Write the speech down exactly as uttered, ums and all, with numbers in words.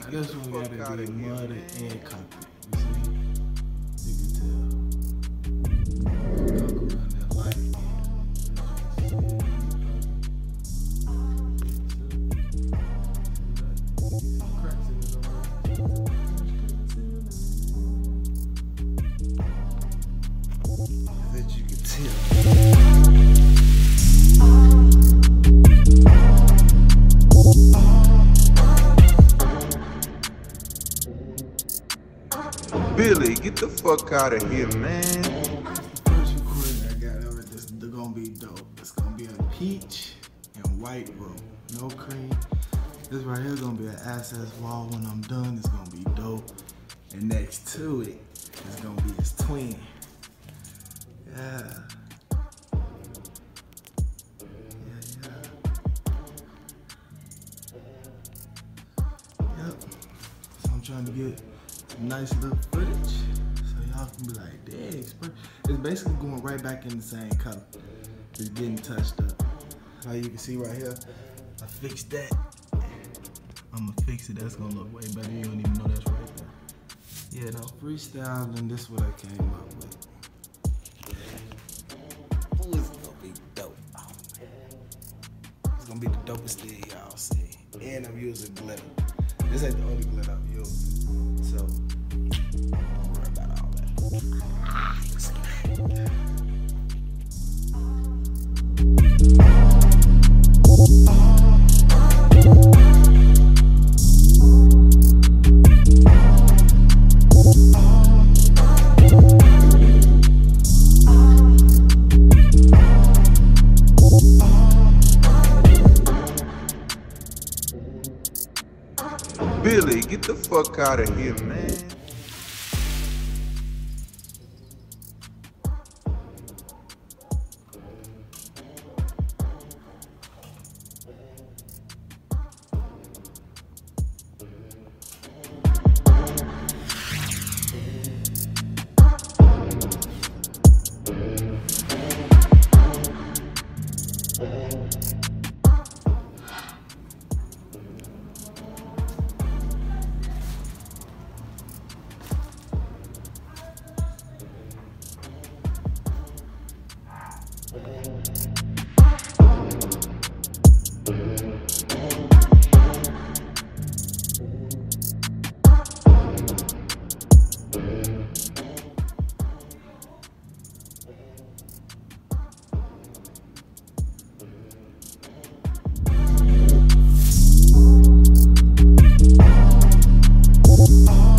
Now this one gotta be mudded and cockpit. You see? You can tell. Walk around that light. Cracks in it over. I bet you can tell. Billy, get the fuck out of here, man. The first recording I got of it, this is gonna be dope. It's gonna be a peach and white room, no cream. This right here is gonna be an access wall. When I'm done, it's gonna be dope. And next to it is gonna be his twin. Yeah. Yeah, yeah. Yep. So I'm trying to get nice little footage so y'all can be like, dang, it's basically going right back in the same color. It's getting touched up. How you can see right here, I fixed that. I'm gonna fix it. That's gonna look way better. You don't even know that's right there. Yeah, though. Freestyling, this is what I came up with. Ooh, it's gonna be dope. Oh, man. It's gonna be the dopest thing y'all see. And I'm using glitter. This ain't the only glitter I'm using. So, don't worry about all that. Billy, get the fuck out of here, man. Oh.